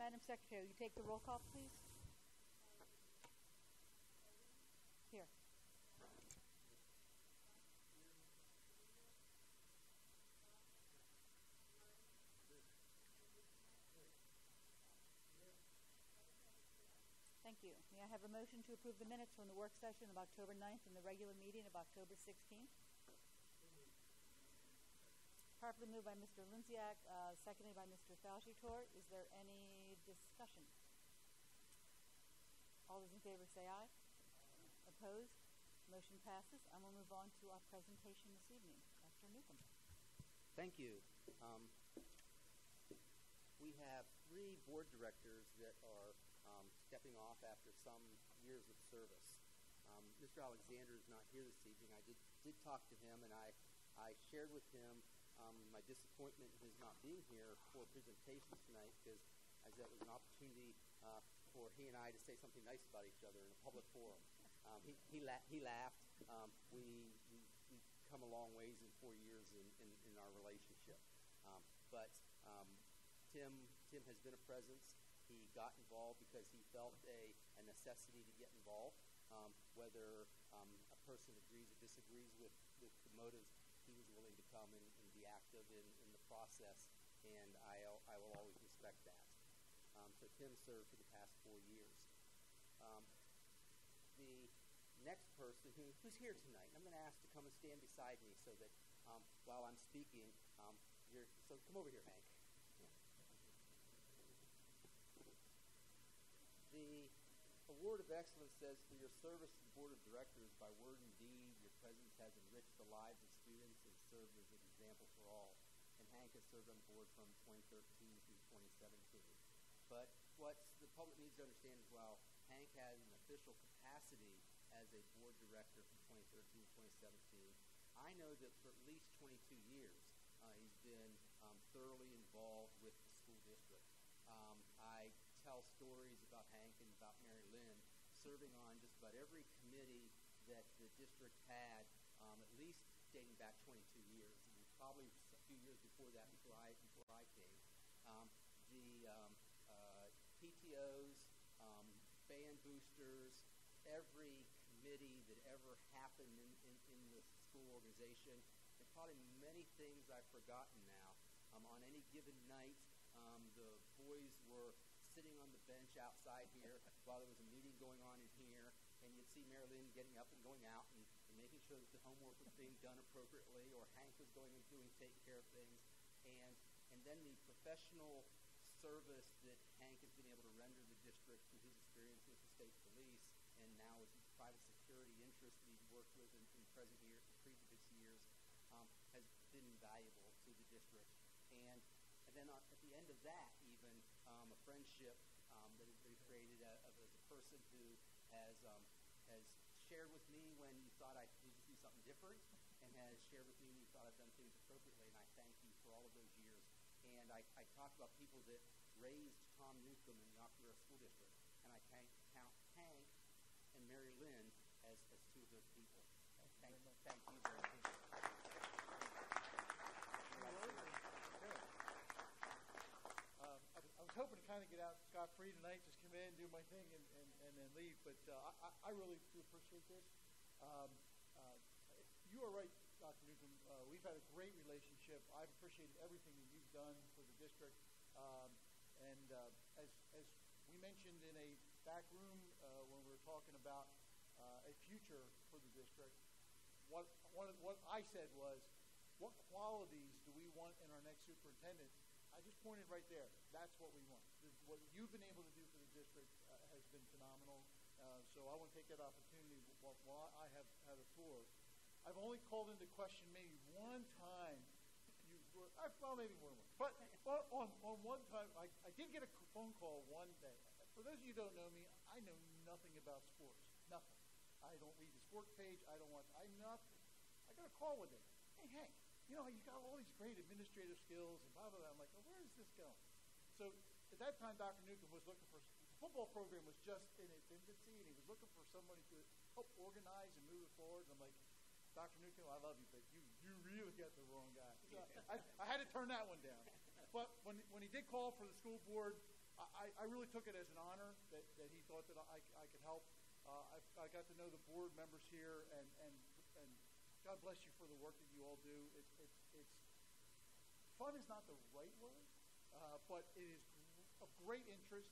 Madam Secretary, will you take the roll call, please? Here. Thank you. May I have a motion to approve the minutes from the work session of October 9th and the regular meeting of October 16th? Properly moved by Mr. Linsiak, seconded by Mr. Falchitor. Is there any discussion? All those in favor say aye. Opposed? Motion passes. And we'll move on to our presentation this evening. Dr. Newcomb. Thank you. We have 3 board directors that are stepping off after some years of service. Mr. Alexander is not here this evening. I did talk to him, and I shared with him my disappointment in his not being here for presentations tonight, because as that was an opportunity for he and I to say something nice about each other in a public forum. He laughed. We've come a long ways in 4 years in our relationship. But Tim has been a presence. He got involved because he felt a necessity to get involved. Whether a person agrees or disagrees with the motives, he was willing to come and be active in the process, and I will always respect that. So Tim served for the past 4 years. The next person who's here tonight, I'm going to ask to come and stand beside me so that while I'm speaking, so come over here, Hank. The Award of Excellence says, for your service to the Board of Directors, by word and deed, your presence has enriched the lives of students and served as an example for all. And Hank has served on the board from 2013 through 2017. But what the public needs to understand as well, Hank has an official capacity as a board director from 2013 to 2017. I know that for at least 22 years, he's been thoroughly involved with the school district. I tell stories about Hank and about Mary Lynn serving on just about every committee that the district had, at least dating back 22 years, and probably a few years before that, before I came. The PTOs, band boosters, every committee that ever happened in the school organization, and probably many things I've forgotten now. On any given night, the boys were sitting on the bench outside here while there was a meeting going on in here, and you'd see Mary Lynn getting up and going out and making sure that the homework was being done appropriately, or Hank was going and taking care of things. And then the professional service that Hank has been able to render the district through his experience with the state police, and now with his private security interests that he's worked with in present years and previous years, has been invaluable to the district. And then at the end of that, even a friendship that has been created as a person who has shared with me when you thought I needed to do something different, and has shared with me when you thought I've done things appropriately, and I thank you for all of those years. And I talk about people that raised Tom Newcomb in the Octorara School District, and I count Hank and Mary Lynn as 2 of those people. Thank you very much. I was hoping to kind of get out scot-free tonight, just come in, do my thing, and then leave. But I really do appreciate this. You are right, Dr. Newcomb. We've had a great relationship. I've appreciated everything that you've done for the district. As we mentioned in a back room when we were talking about a future for the district, what I said was, what qualities do we want in our next superintendent? I just pointed right there. That's what we want. What you've been able to do for the district has been phenomenal. So I want to take that opportunity while I have had a tour. I've only called into question maybe one time. Maybe more than one. But on one time, I did get a phone call one day. For those of you who don't know me, I know nothing about sports. Nothing. I don't read the sports page. I nothing. I got a call one day. Hey, Hank, you got all these great administrative skills and blah, blah, blah. I'm like, well, where is this going? So at that time, Dr. Newcomb was looking for, the football program was just in its infancy, and he was looking for somebody to help organize and move it forward. And I'm like, Dr. Newcomb, I love you, but you really got the wrong guy. So I had to turn that one down. But when he did call for the school board, I really took it as an honor that he thought that I could help. I got to know the board members here, and God bless you for the work that you all do. It's fun is not the right word, but it is of great interest.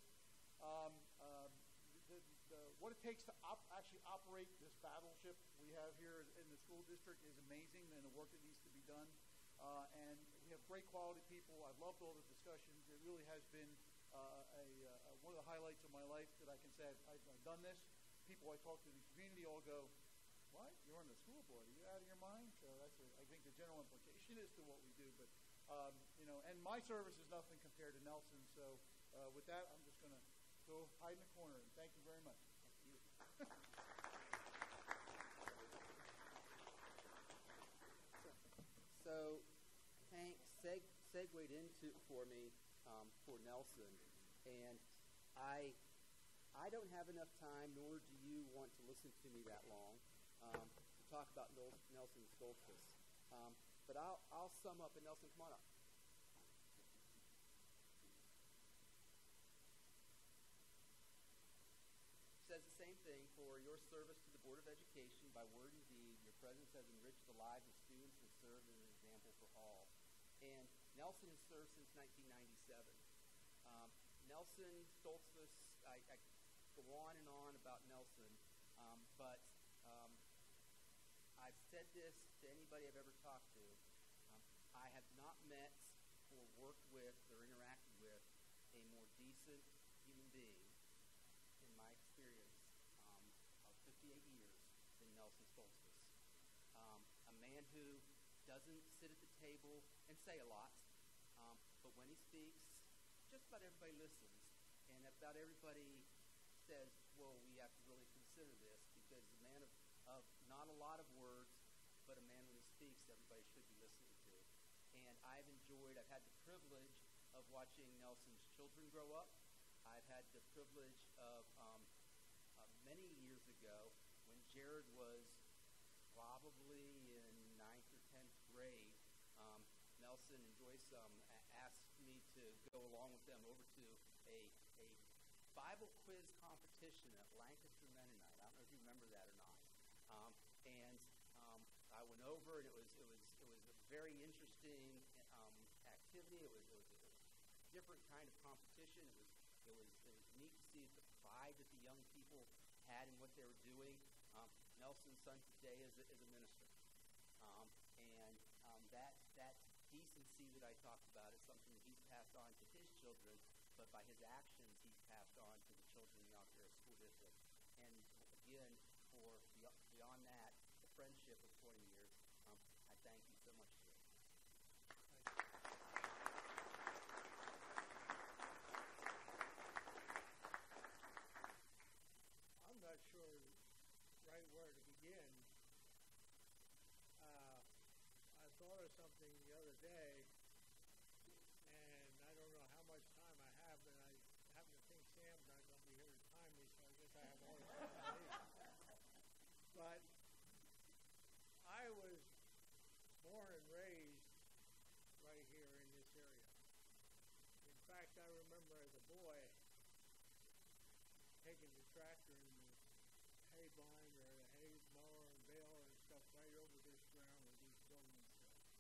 What it takes to actually operate this battleship we have here in the school district is amazing, and the work that needs to be done. And we have great quality people. I've loved all the discussions. It really has been one of the highlights of my life that I can say I've done this. People I talk to in the community all go, "What? You're on the school board? Are you out of your mind?" So that's, I think, the general implication as to what we do. But and my service is nothing compared to Nelson. So with that, I'm just going to go hide in the corner. And thank you very much. Thank you. So Hank segued into for me for Nelson, and I don't have enough time, nor do you want to listen to me that long to talk about Nelson Stoltzfus. But I'll sum up. And Nelson, come on up. Says the same thing. For your service to the Board of Education by word and deed, your presence has enriched the lives of students and served as an example for all. And Nelson has served since 1997. Nelson Stoltzfus, I go on and on about Nelson, but I've said this to anybody I've ever talked to. I have not met or worked with or interacted with a more decent human being in my experience of 58 years than Nelson Stoltzfus. A man who doesn't sit at the table and say a lot, but when he speaks, just about everybody listens, and about everybody says, "Whoa, we have to really consider this," because a man of not a lot of words, but a man when he speaks, everybody should be listening to. And I've had the privilege of watching Nelson's children grow up. I've had the privilege of many years ago when Jared was probably in 9th or 10th grade, Nelson and Joyce asked me to go along with them over to a Bible quiz competition at Lancaster Mennonite. I don't know if you remember that or not. And I went over, and it was a very interesting activity. It was a different kind of competition. It was neat to see the pride that the young people had in what they were doing. Nelson's son today is a minister, and that decency that I talked about is something that he's passed on to his children, but by his actions he's passed on to the children in the Alcora School District. And again, for beyond that, the friendship of 20 years, I thank you so much, sir. I'm not sure right where to begin. I thought of something the other day, and I don't know how much time I have, but I happen to think Sam's not going to be here to time me, so I guess I have all the time I need. But I was born and raised right here in this area. In fact, I remember as a boy taking the tractor and the hay binder or the hay mower and baler and stuff right over this ground where these buildings sit.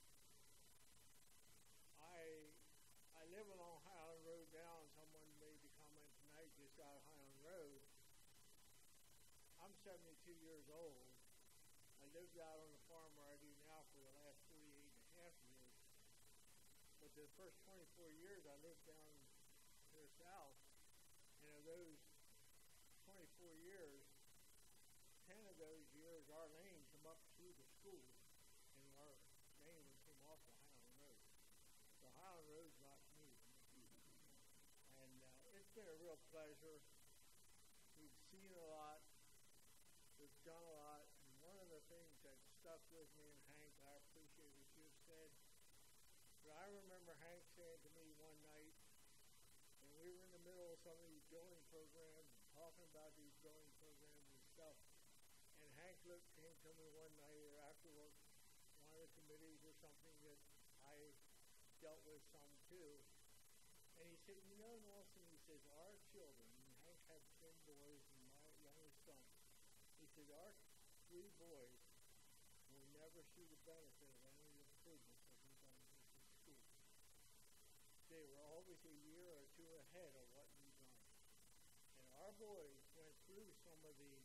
I live along Highland Road now, and someone made the comment tonight just out of Highland Road. I'm 72 years old. I lived out on the farm where I do now for the last 48 and a half years. But the first 24 years I lived down here south, and of those 24 years, 10 of those years our lane come up through the school, and our main one came off the Highland Road. So Highland Road's not new. And it's been a real pleasure. We've seen a lot. We've done a lot. And one of the things that stuck with me, and Hank, I appreciate what you've said, but I remember Hank saying to me one night, when we were in the middle of some of these building programs, and talking about these building programs and stuff, and Hank came to me one night after work, one of the committees or something that I dealt with some too, and he said, "You know, Nelson," he says, our children, and Hank had twin boys and my youngest son, he said, our 3 boys will never see the benefit of any of the improvements that we've done in this school. They were always a year or 2 ahead of what we've done. And our boys went through some of the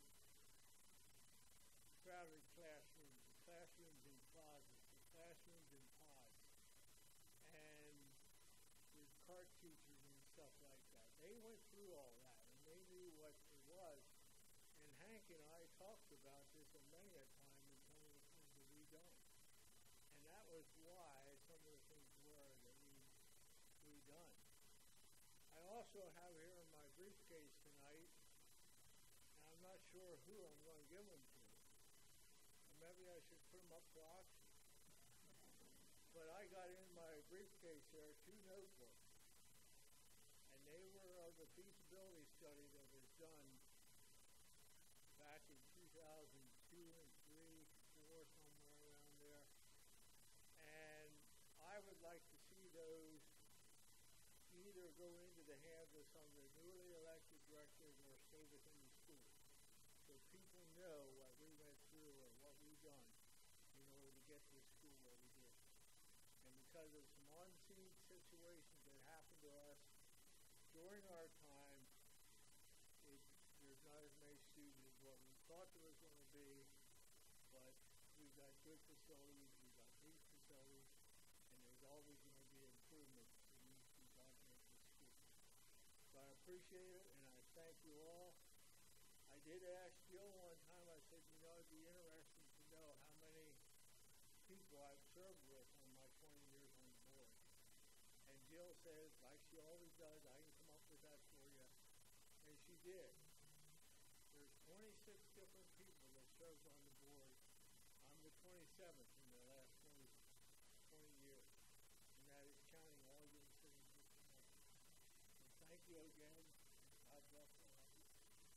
crowded classrooms, the classrooms in closets, the classrooms in pods, and with cart teachers and stuff like that. They went through all that, and they knew what it was. And Hank and I talked about this many a time in some of the things that we done. And that was why some of the things were that we done. I also have here in my briefcase tonight, and I'm not sure who I'm going to give them to. Or maybe I should put them up for auction. But I got in my briefcase there 2 notebooks. And they were of the feasibility study that was done back in 2002 and 3, 4, somewhere around there. And I would like to see those either go into the hands of some of the newly elected directors or stay within the school. So people know what we went through and what we've done in order to get this school where we did. And because of some unseen situations that happened to us during our time, there's not as many students as what we thought there was going to be, but we've got good facilities, we've got big facilities, and there's always going to be improvements that need to be done in this school. So I appreciate it, and I thank you all. I did ask Jill one time, I said, you know, it'd be interesting to know how many people I've served with on my 20 years on the board. And Jill said, like she always does, I can come up with that for you. And she did. There's 26 different people that served on the board. I'm the 27th in the last 20 years. And that is counting all your sitting here tonight. So thank you again. God bless all of you.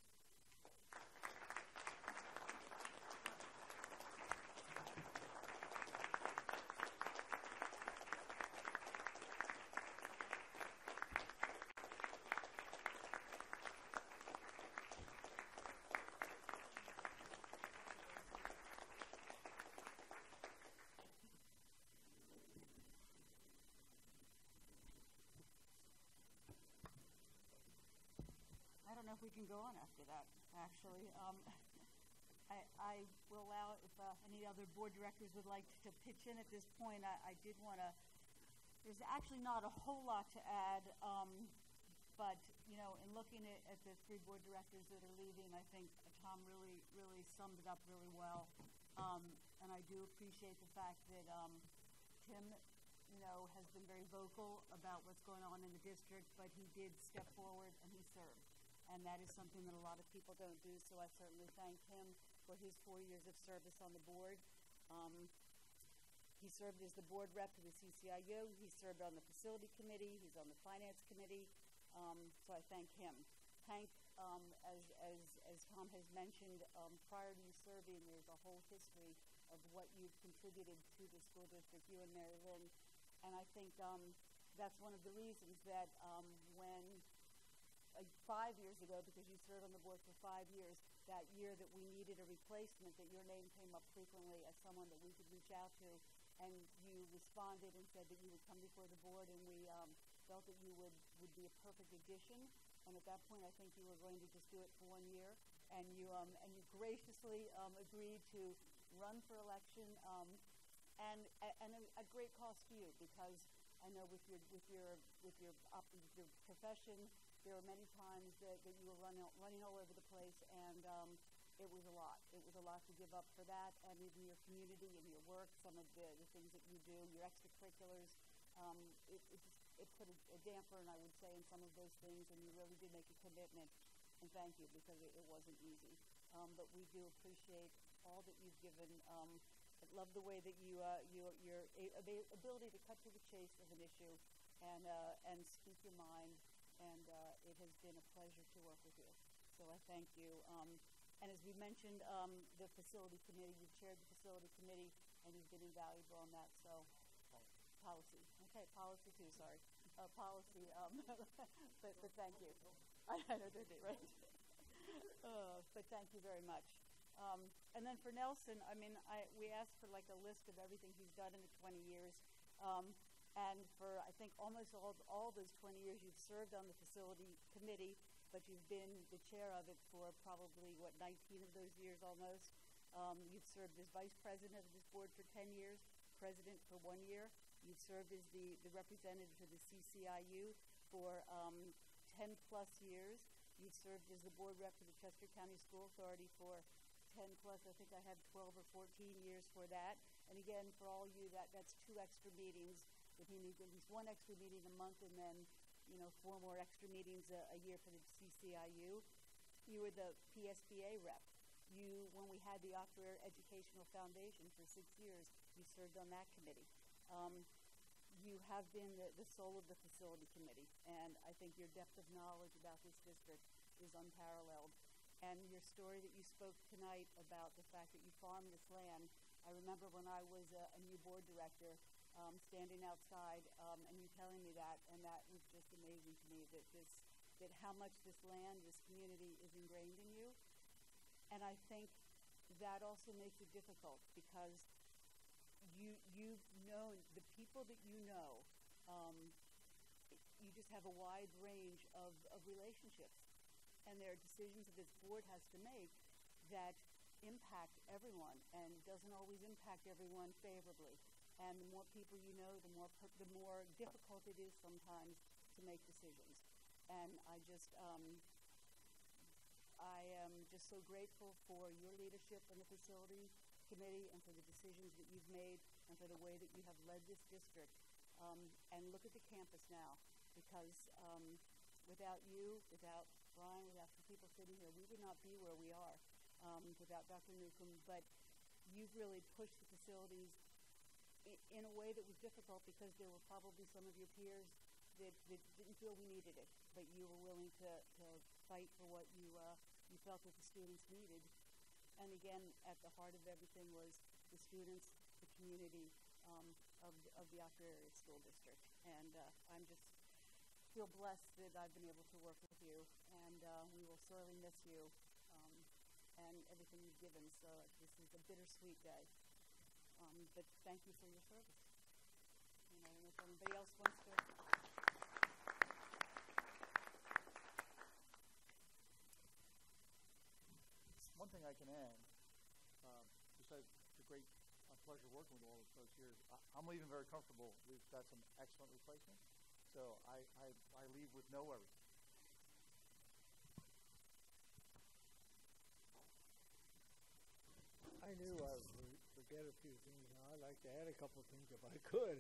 I don't know if we can go on after that, actually. I will allow if any other board directors would like to pitch in at this point. I did want to, there's actually not a whole lot to add, but, you know, in looking at the 3 board directors that are leaving, I think Tom really summed it up really well. And I do appreciate the fact that Tim, you know, has been very vocal about what's going on in the district, but he did step forward and he served. And that is something that a lot of people don't do, so I certainly thank him for his 4 years of service on the board. He served as the board rep to the CCIU. He served on the facility committee. He's on the finance committee. So I thank him. Hank, as Tom has mentioned, prior to you serving, there's a whole history of what you've contributed to the school district, you and Mary Lynn. And I think that's one of the reasons that when 5 years ago, because you served on the board for 5 years, that year that we needed a replacement, that your name came up frequently as someone that we could reach out to, and you responded and said that you would come before the board, and we felt that you would be a perfect addition. And at that point, I think you were going to just do it for 1 year, and you graciously agreed to run for election, and a great cost to you, because I know with your profession, there were many times that you were running all over the place, and it was a lot. It was a lot to give up for that, and even your community and your work, some of the things that you do, your extracurriculars, it put a damper, and I would say, in some of those things, and you really did make a commitment, and thank you, because it wasn't easy. But we do appreciate all that you've given. I love the way that your ability to cut to the chase of an issue and speak your mind, and it has been a pleasure to work with you. So I thank you. And as we mentioned, the facility committee, you've chaired the facility committee, and you've been invaluable on that. So policy. Okay, policy too, sorry. policy, but thank you. I know they do, right? But thank you very much. And then for Nelson, I mean, we asked for like a list of everything he's done in the 20 years. And for, I think, almost all those 20 years, you've served on the facility committee, but you've been the chair of it for probably, 19 of those years almost. You've served as vice president of this board for 10 years, president for 1 year. You've served as the representative for the CCIU for 10 plus years. You've served as the board rep for the Chester County School Authority for 10 plus, I think I have 12 or 14 years for that. And again, for all you, that's 2 extra meetings. If you need at least 1 extra meeting a month, and then 4 more extra meetings a year for the CCIU. You were the PSBA rep. When we had the Opera Educational Foundation for 6 years, you served on that committee. You have been the soul of the facility committee, and I think your depth of knowledge about this district is unparalleled. And your story that you spoke tonight about the fact that you farmed this land, I remember when I was a new board director, standing outside and you telling me that, and that was just amazing to me, that how much this land, this community is ingrained in you. And I think that also makes it difficult because you've known, the people that you know, you just have a wide range of relationships. And there are decisions that this board has to make that impact everyone and doesn't always impact everyone favorably. And the more people you know, the more difficult it is sometimes to make decisions. And I am just so grateful for your leadership in the facility committee and for the decisions that you've made and for the way that you have led this district. And look at the campus now, because without you, without Brian, without the people sitting here, we would not be where we are without Dr. Newcomb. But you've really pushed the facilities in a way that was difficult because there were probably some of your peers that didn't feel we needed it, but you were willing to fight for what you felt that the students needed. And again, at the heart of everything was the students, the community of the Opera Area School District. And I'm just feel blessed that I've been able to work with you, and we will sorely miss you and everything you've given. So this is a bittersweet day. But thank you for your service. And I don't know if anybody else wants to. One thing I can add, besides the great pleasure working with all those folks here, I'm leaving very comfortable. We've got some excellent replacements, so I leave with no worries. I knew I would forget a few things. I'd like to add a couple of things if I could.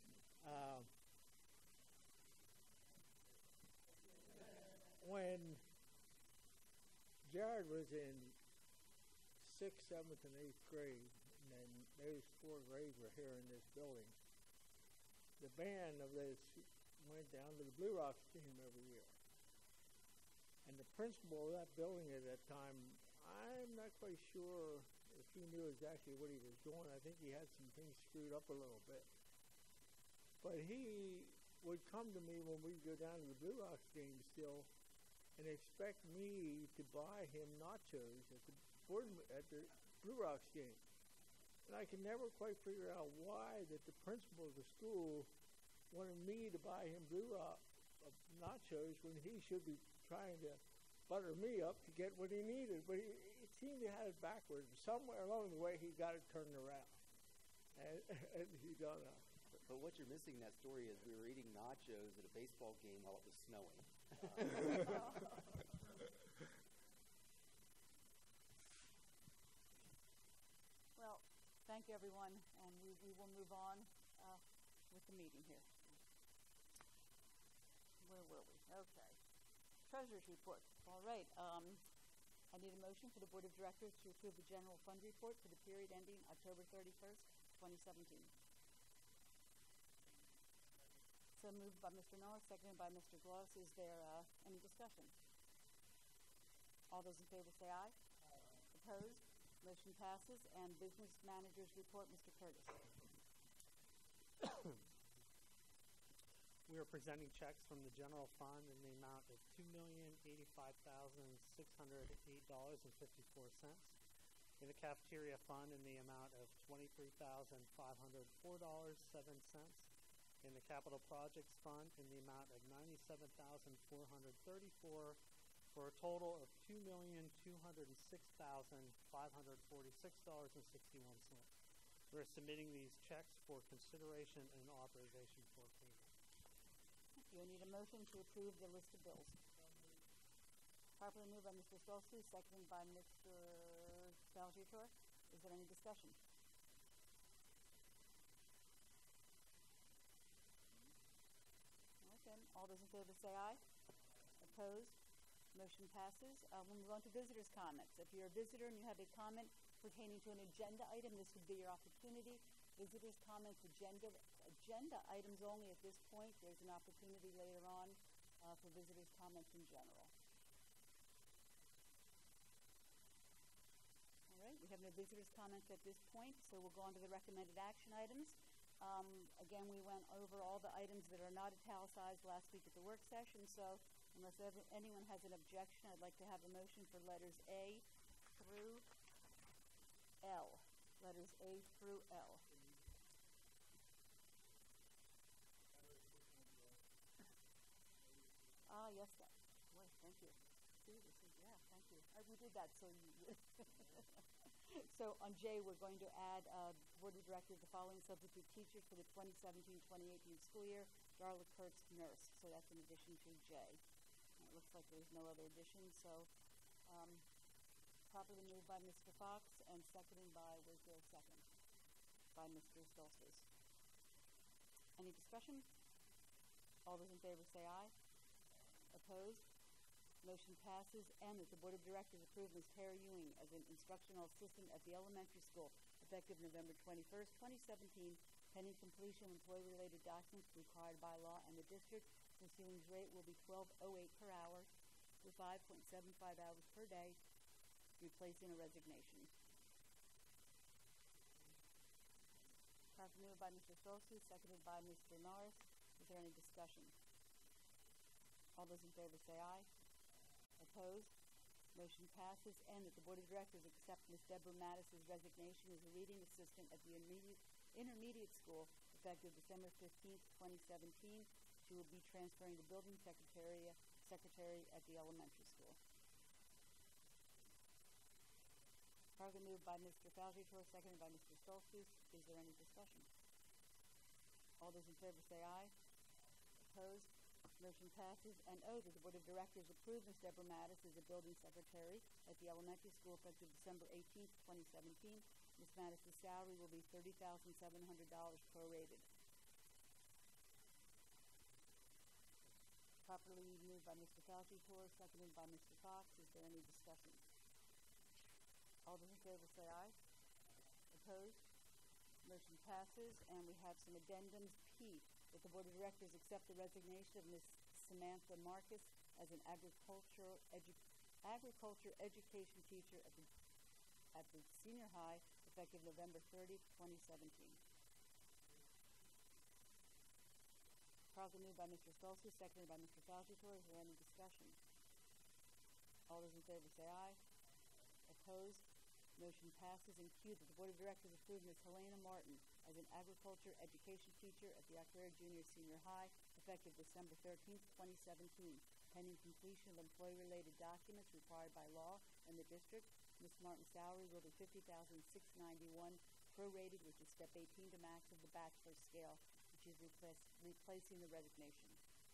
When Jared was in 6th, 7th, and 8th grade, and then those 4 grades were here in this building, the band of this went down to the Blue Rocks team every year. And the principal of that building at that time, I'm not quite sure if he knew exactly what he was doing. I think he had some things screwed up a little bit. But he would come to me when we'd go down to the Blue Rocks game still and expect me to buy him nachos at the Blue Rocks game. And I could never quite figure out why that the principal of the school wanted me to buy him Blue Rock nachos when he should be trying to butter me up to get what he needed. But he seemed to have it backwards. Somewhere along the way, he got it turned around. And he done it. But what you're missing in that story is we were eating nachos at a baseball game while it was snowing. Well, thank you, everyone, and we will move on with the meeting here. Where were we? Okay. Treasurer's report. All right. I need a motion for the Board of Directors to approve the general fund report for the period ending October 31st, 2017. So moved by Mr. Miller, seconded by Mr. Gloss. Is there any discussion? All those in favor say aye. Aye. Opposed? Motion passes. And Business Manager's report, Mr. Curtis. We are presenting checks from the general fund in the amount of $2,085,608.54. In the cafeteria fund in the amount of $23,504.07. In the capital projects fund in the amount of $97,434, for a total of $2,206,546.61. We're submitting these checks for consideration and authorization for payment. You need a motion to approve the list of bills. Properly moved by Mr. Stolze, seconded by Mr. Salvatore. Is there any discussion? Okay. All those in favor say aye. Opposed? Motion passes. We'll move on to visitors' comments. If you're a visitor and you have a comment pertaining to an agenda item, this would be your opportunity. Visitors' comments, agenda items only at this point. There's an opportunity later on for visitors' comments in general. All right, we have no visitors' comments at this point, so we'll go on to the recommended action items. Again, we went over all the items that are not italicized last week at the work session, so unless anyone has an objection, I'd like to have a motion for letters A through L. Letters A through L. Yes, that. Boy, thank you. See, this is, yeah, thank you. We did that so you would. So on J, we're going to add Board of Directors, the following substitute teachers for the 2017-2018 school year: Darla Kurtz, nurse. So that's in addition to J. And it looks like there's no other additions. So properly moved by Mr. Fox and seconded by, was there a second? By Mr. Stolze. Any discussion? All those in favor say aye. Opposed? Motion passes. And that the Board of Directors approve Ms. Tara Ewing as an instructional assistant at the elementary school effective November 21st, 2017, pending completion of employee-related documents required by law and the district. Ms. Ewing's rate will be $12.08 per hour with 5.75 hours per day, replacing a resignation. Properly moved by Mr. Stolze, seconded by Mr. Norris. Is there any discussion? All those in favor say aye. Opposed? Motion passes. And that the Board of Directors accept Ms. Deborah Mattis' resignation as a reading assistant at the intermediate school effective December 15th, 2017. She will be transferring to building secretary at the elementary school. Properly moved by Mr. Salvatore, seconded by Mr. Stolze. Is there any discussion? All those in favor say aye. Opposed? Motion passes. And that the Board of Directors approve Ms. Deborah Mattis as a building secretary at the elementary school effective December 18th, 2017. Ms. Mattis' salary will be $30,700 prorated. Properly moved by Mr. Salvatore, seconded by Mr. Fox. Is there any discussion? All those in favor say aye. Opposed? Motion passes. And we have some addendums. P, that the Board of Directors accept the resignation of Ms. Samantha Marcus as an agriculture education teacher at the senior high effective November 30th, 2017. Properly moved by Mr. Stolze, seconded by Mr. Salvatore. Is there any discussion? All those in favor say aye. Opposed? Motion passes. And Q, that the Board of Directors approve Ms. Helena Martin as an agriculture education teacher at the Aquare Junior Senior High effective December 13th, 2017, pending completion of employee-related documents required by law and the district. Ms. Martin's salary will be $50,691 prorated, which is step 18 to max of the bachelor scale, which is replacing the resignation.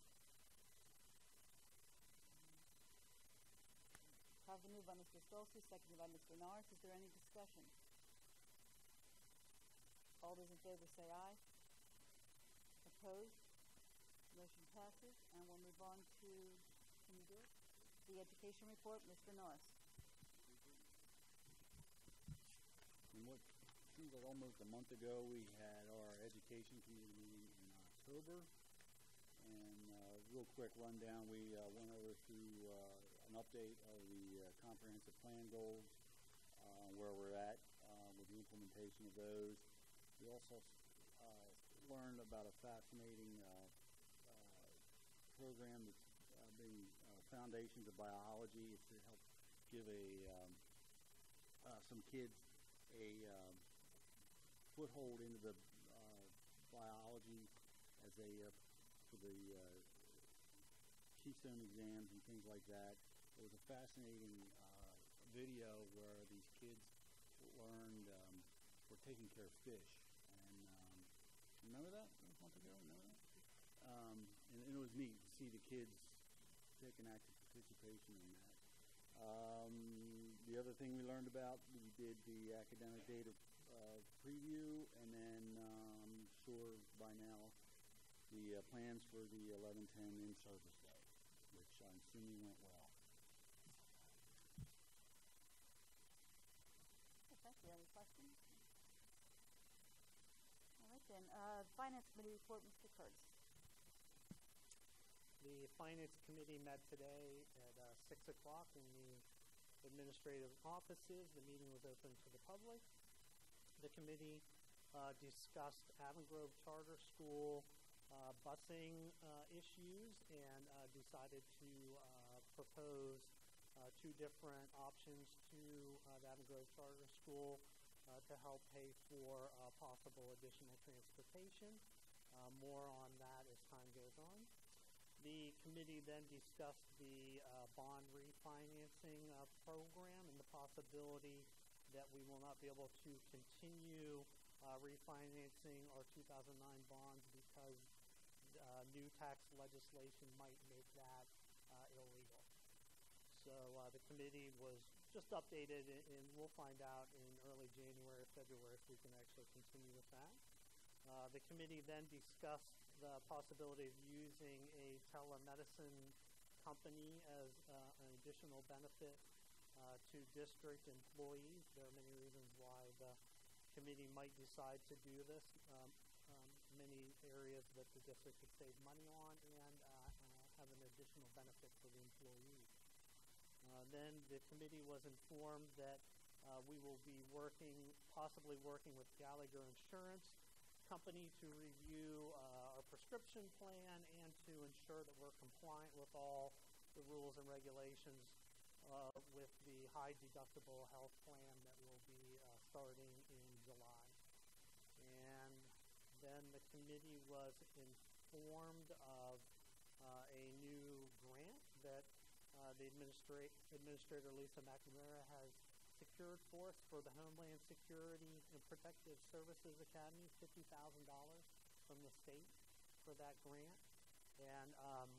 Properly moved by Mr. Stolze, seconded by Mr. Norris. Is there any discussion? All those in favor say aye. Opposed? Motion passes. And we'll move on to, can you do it? The education report, Mr. Norris. And what seems like almost a month ago, we had our education committee meeting in October. And real quick rundown, we went over through an update of the comprehensive plan goals, where we're at with the implementation of those. We also learned about a fascinating program that's being Foundations of Biology. It's to help give some kids a foothold into the biology as for the Keystone exams and things like that. It was a fascinating video where these kids learned were taking care of fish. And remember that? That was a month ago. Remember that? And it was neat to see the kids take an active participation in that. The other thing we learned about, we did the academic data preview, and then I'm sure by now the plans for the 11-10 in-service day, which I'm assuming went well. Okay, thank you. Any questions? All right then. Finance Committee report, Mr. Curtis. The Finance Committee met today at 6 o'clock in the administrative offices. The meeting was open to the public. The committee discussed Avon Grove Charter School busing issues and decided to propose two different options to the Avon Grove Charter School to help pay for possible additional transportation. More on that as time goes on. The committee then discussed the bond refinancing program and the possibility that we will not be able to continue refinancing our 2009 bonds because new tax legislation might make that illegal. So the committee was just updated, and we'll find out in early January or February if we can actually continue with that. The committee then discussed the possibility of using a telemedicine company as an additional benefit to district employees. There are many reasons why the committee might decide to do this. Many areas that the district could save money on and have an additional benefit for the employees. Then the committee was informed that we will be possibly working with Gallagher Insurance Company to review our prescription plan and to ensure that we're compliant with all the rules and regulations with the high deductible health plan that will be starting in July. And then the committee was informed of a new grant that the Administrator Lisa McNamara has secured for us for the Homeland Security and Protective Services Academy, $50,000 from the state for that grant. And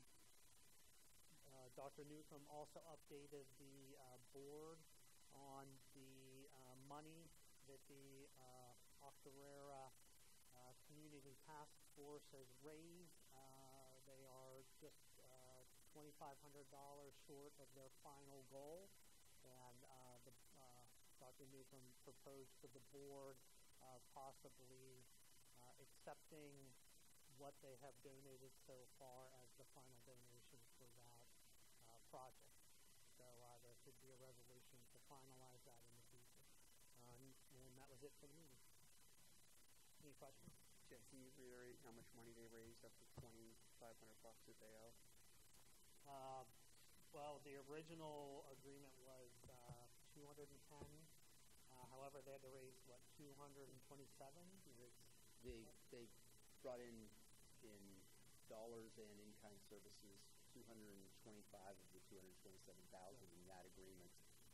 Dr. Newcomb also updated the board on the money that the Octorara Community Task Force has raised. They are just $2,500 short of their final goal. And Dr. Newcomb proposed to the board possibly accepting what they have donated so far as the final donation for that project. So there should be a resolution to finalize that in the future. And that was it for the meeting. Any questions? Jeff, can you reiterate how much money they raised up to $2,500 that they owe? Well, the original agreement was 210. However, they had to raise 227. They brought in dollars and in-kind services 225 of the 227,000 in that agreement.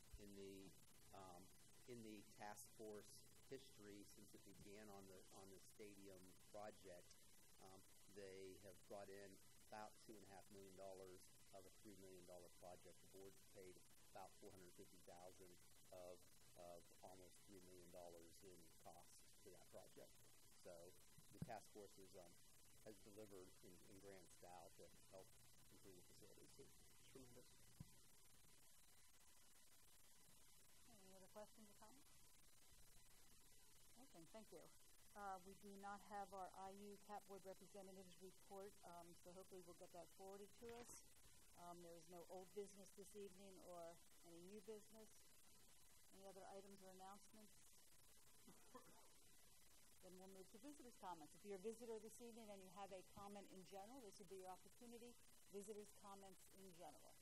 In the task force history since it began on the stadium project, they have brought in about $2.5 million of a $3 million project. The board's paid about $450,000 of almost $3 million in costs to that project. So the task force has delivered in grand style to help improve the facilities. So it's tremendous. Any other questions or comments? Okay, thank you. We do not have our IU CAP Board representatives report, so hopefully we'll get that forwarded to us. There is no old business this evening or any new business. Any other items or announcements? Then we'll move to visitors' comments. If you're a visitor this evening and you have a comment in general, this would be your opportunity. visitors' comments in general.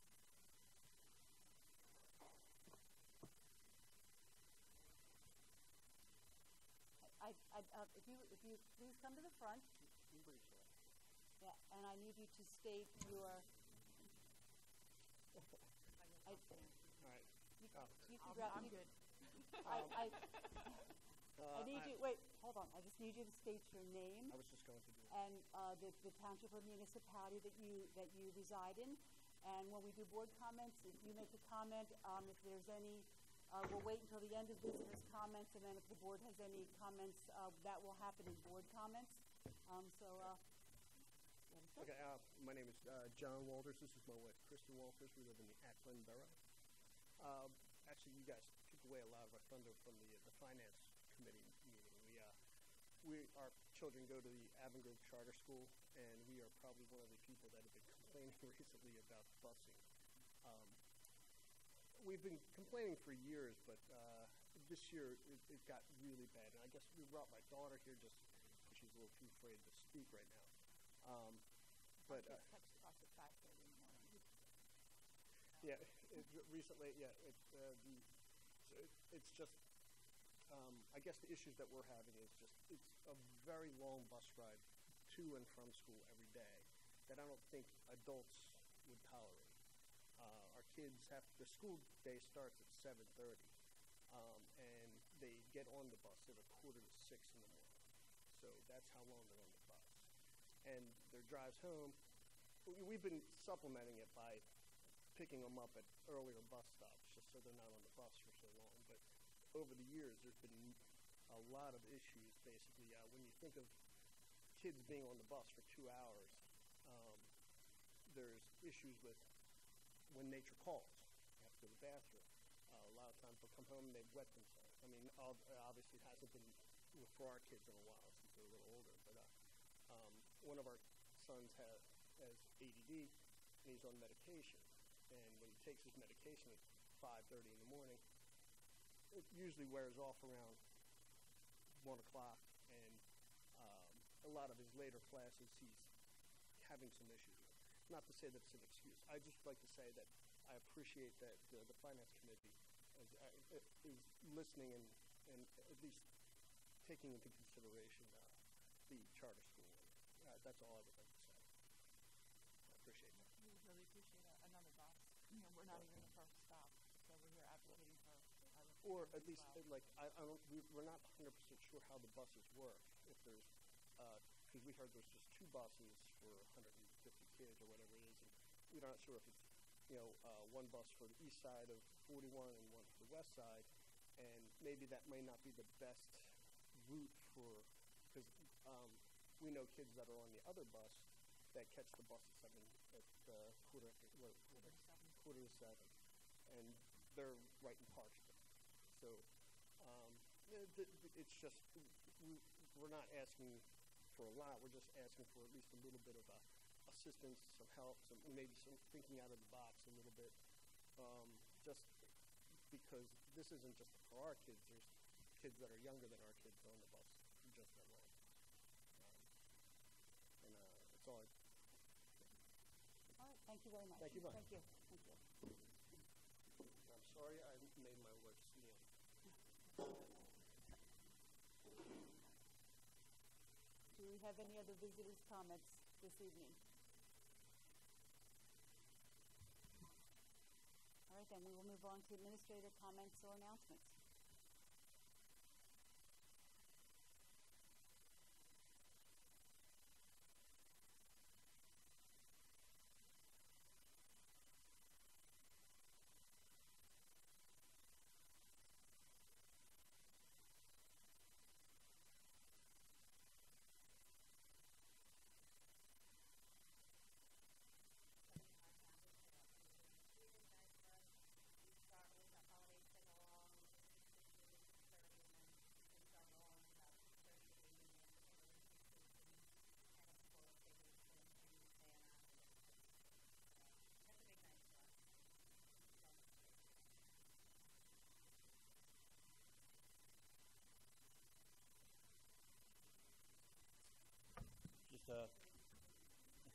If you please come to the front. Yeah, and I need you to state your. All right. You can I'm good. I need you. Wait, hold on. I just need you to state your name I was just going to do it. and the township or municipality that you reside in. And when we do board comments, if you make a comment, if there's any, we'll wait until the end of visitors' comments, and then if the board has any comments, that will happen in board comments. Okay, my name is John Walters. This is my wife, Kristen Walters. We live in the Ackland Borough. Actually, you guys took away a lot of our thunder from the Finance Committee meeting. Our children go to the Avon Charter School, and we are probably one of the people that have been complaining recently about busing. We've been complaining for years, but this year it got really bad. And I guess we brought my daughter here just because she's a little too afraid to speak right now. Yeah, recently, yeah, it's just, I guess the issues that we're having is just, it's a very long bus ride to and from school every day that I don't think adults would tolerate. Our kids the school day starts at 7:30, and they get on the bus at 5:45 in the morning. So that's how long they're on the bus. And their drives home, we've been supplementing it by picking them up at earlier bus stops just so they're not on the bus for so long. But over the years, there's been a lot of issues, basically. When you think of kids being on the bus for 2 hours, there's issues with when nature calls. They have to go to the bathroom. A lot of times they'll come home and they wet themselves. I mean, obviously it hasn't been for our kids in a while since they're a little older. But one of our sons has ADD, and he's on medication. And when he takes his medication at 5:30 in the morning, it usually wears off around 1 o'clock. And a lot of his later classes, he's having some issues with. Not to say that it's an excuse. I just like to say that I appreciate that the Finance Committee is listening and at least taking into consideration the charter school. That's all I would like to say. I appreciate that. We would really appreciate another bus. You know, we're not even the first stop, so we're here advocating for or at least, like, we're not 100% sure how the buses work. If there's, because we heard there's just 2 buses for 150 kids or whatever it is, and we're not sure if it's, one bus for the east side of 41 and one for the west side, and maybe that may not be the best route because we know kids that are on the other bus that catch the bus at 7, quarter to 7, and they're right in Parksville. So it's just, we're not asking for a lot. We're just asking for at least a little bit of assistance, some help, maybe some thinking out of the box a little bit. Just because this isn't just for our kids. There's kids that are younger than our kids on the bus just that long. That's all. All right, thank you very much. Thank you, Bob. Thank you. Thank you. I'm sorry I made my wife kneel. Do we have any other visitors' comments this evening? All right, then we will move on to administrator comments or announcements.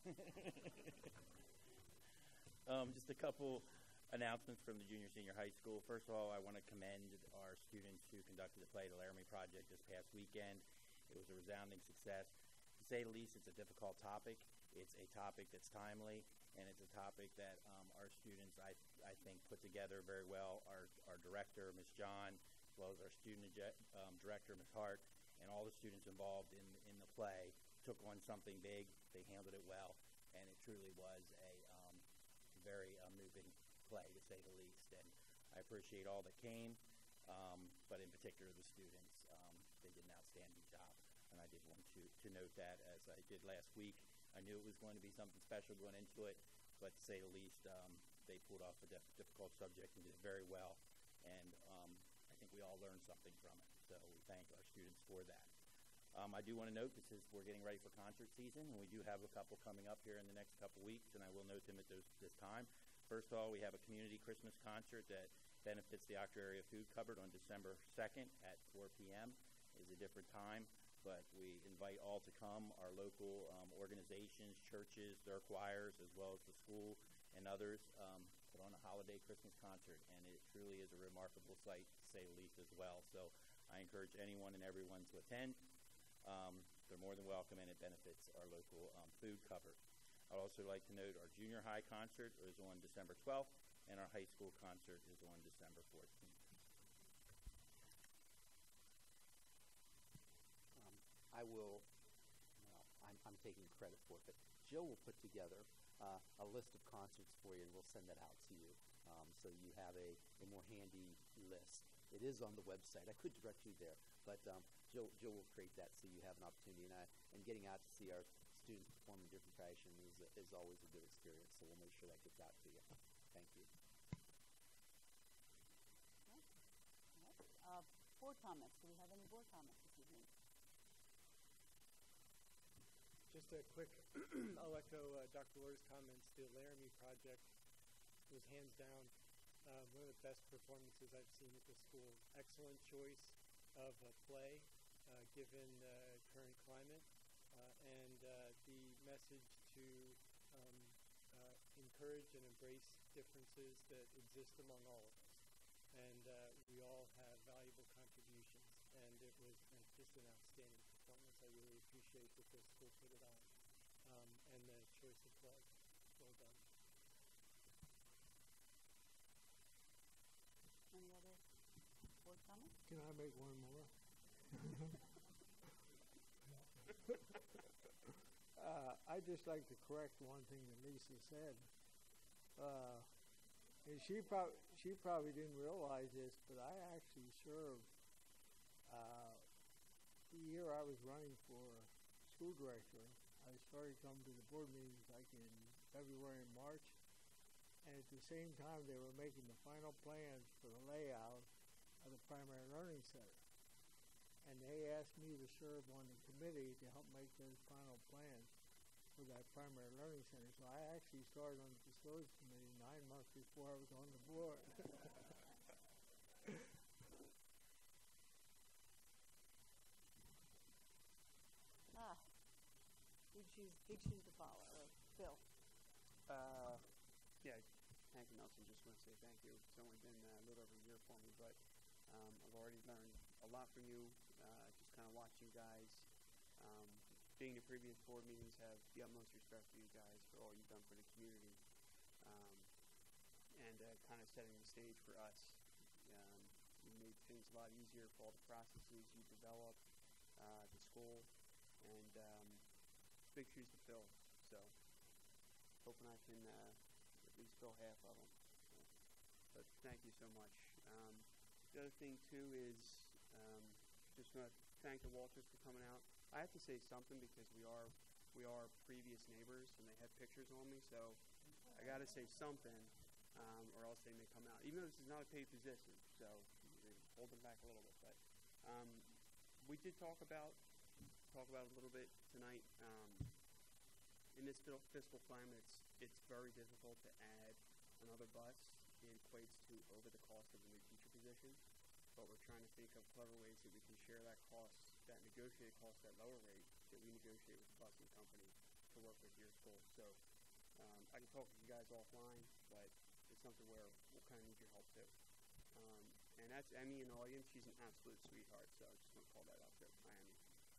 Just a couple announcements from the junior senior high school. First of all, I want to commend our students who conducted the Play the Laramie Project this past weekend. It was a resounding success. To say the least, it's a difficult topic. It's a topic that's timely, and it's a topic that our students, I think, put together very well. Our director, Ms. John, as well as our student director, Ms. Hart, and all the students involved in the play took on something big. They handled it well, and it truly was a very moving play, to say the least. And I appreciate all that came, but in particular the students. They did an outstanding job, and I did want to note that, as I did last week. I knew it was going to be something special going into it, but to say the least, they pulled off a difficult subject and did it very well. And I think we all learned something from it, so we thank our students for that. I do want to note, because we're getting ready for concert season, and we do have a couple coming up here in the next couple weeks, and I will note them at this time. First of all, we have a community Christmas concert that benefits the Octor Area Food Cupboard on December 2nd at 4 p.m. It is a different time, but we invite all to come. Our local organizations, churches, their choirs, as well as the school and others put on a holiday Christmas concert, and it truly is a remarkable sight, to say the least, as well. So I encourage anyone and everyone to attend. They're more than welcome, and it benefits our local food cupboard. I'd also like to note our junior high concert is on December 12th, and our high school concert is on December 14th. I'm taking credit for it, but Jill will put together a list of concerts for you, and we'll send that out to you, so you have a more handy list. It is on the website. I could direct you there, but Jill will create that so you have an opportunity. And getting out to see our students perform in different fashion is always a good experience, so we'll make sure that gets out to you. Thank you. Board comments. Do we have any board comments this evening? Just a quick, I'll echo Dr. Lur's comments. The Laramie Project was hands down one of the best performances I've seen at the school. Excellent choice of a play given the current climate, and the message to encourage and embrace differences that exist among all of us. And we all have valuable contributions, and it was just an outstanding performance. I really appreciate that the school put it on, and the choice of play. Well done. Any other board comments? Can I make one more? I'd just like to correct one thing that Lisa said. And she probably didn't realize this, but I actually served the year I was running for school director. I started coming to the board meetings like in February and March, and at the same time they were making the final plans for the layout of the primary learning center. And they asked me to serve on the committee to help make those final plans for that primary learning center. So I actually started on the facilities committee 9 months before I was on the board. Big shoes to follow. Phil. Yeah, Hank and Nelson, just want to say thank you. It's only been a little over a year for me, but I've already learned a lot from you. Just kind of watching you guys. Being in previous board meetings, have the utmost respect for you guys for all you've done for the community, and kind of setting the stage for us. You made things a lot easier for all the processes you developed, the school, and big shoes to fill. So hoping I can at least fill half of them. But thank you so much. The other thing too is just want to thank the Walters for coming out. I have to say something because we are previous neighbors, and they had pictures on me, so I got to say something, or else they may come out. Even though this is not a paid position, so hold them back a little bit. But we did talk about a little bit tonight. In this fiscal climate, it's very difficult to add another bus. It equates to over the cost of a new teacher position. But we're trying to think of clever ways that we can share that cost, that negotiated cost, that lower rate that we negotiate with the busing company, to work with your school. So I can talk with you guys offline, but it's something where we'll kind of need your help too. And that's Emmy in the audience. She's an absolute sweetheart, so I just want to call that out too. Hi, Emmy.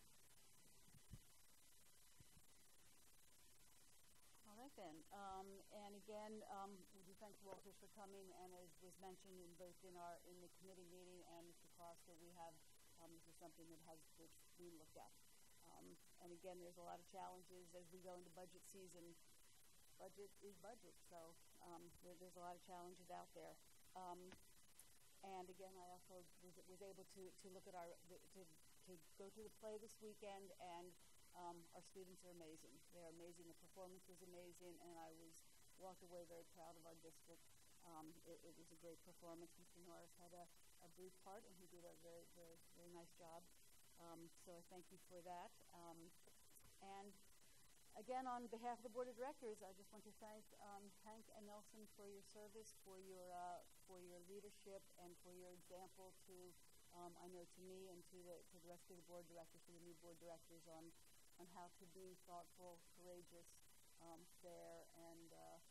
All right then. And again, we do thank the Walters for coming. And as was mentioned in both in the committee meeting and Mr. Costa, we have this is something that's being looked at. And again, there's a lot of challenges as we go into budget season. Budget is budget, so there's a lot of challenges out there. And again, I also was able to look at to go to the play this weekend, and our students are amazing. They're amazing. The performance was amazing, and I walked away very proud of our district. It was a great performance. Mr. Norris had a brief part, and he did a very, very, very nice job. So I thank you for that. And again, on behalf of the Board of Directors, I just want to thank Hank and Nelson for your service, for your leadership, and for your example to, I know, to me and to the rest of the Board of Directors, to the new Board of Directors, on how to be thoughtful, courageous, fair, and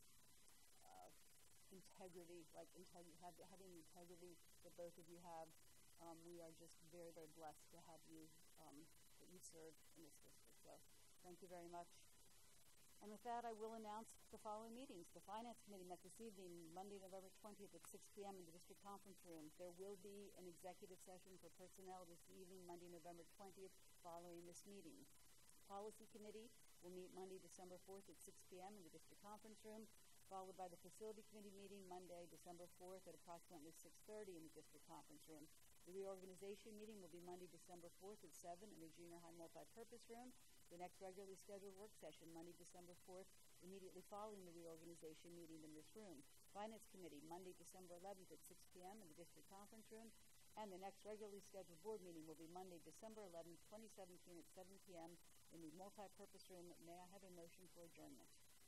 integrity, having the integrity that both of you have. We are just very, very blessed to have you, that you serve in this district. So thank you very much. And with that, I will announce the following meetings. The Finance Committee met this evening, Monday, November 20th at 6 p.m. in the District Conference Room. There will be an executive session for personnel this evening, Monday, November 20th, following this meeting. Policy Committee will meet Monday, December 4th at 6 p.m. in the District Conference Room, followed by the Facility Committee meeting Monday, December 4th at approximately 6:30 in the District Conference Room. The reorganization meeting will be Monday, December 4th at 7 in the Junior High Multipurpose Room. The next regularly scheduled work session, Monday, December 4th, immediately following the reorganization meeting in this room. Finance Committee, Monday, December 11th at 6 p.m. in the District Conference Room. And the next regularly scheduled board meeting will be Monday, December 11th, 2017 at 7 p.m. in the Multipurpose Room. May I have a motion for adjournment?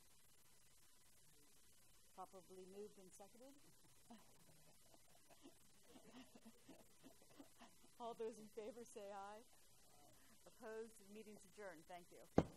Properly moved and seconded? All those in favor say aye. Opposed? Meeting's adjourned. Thank you.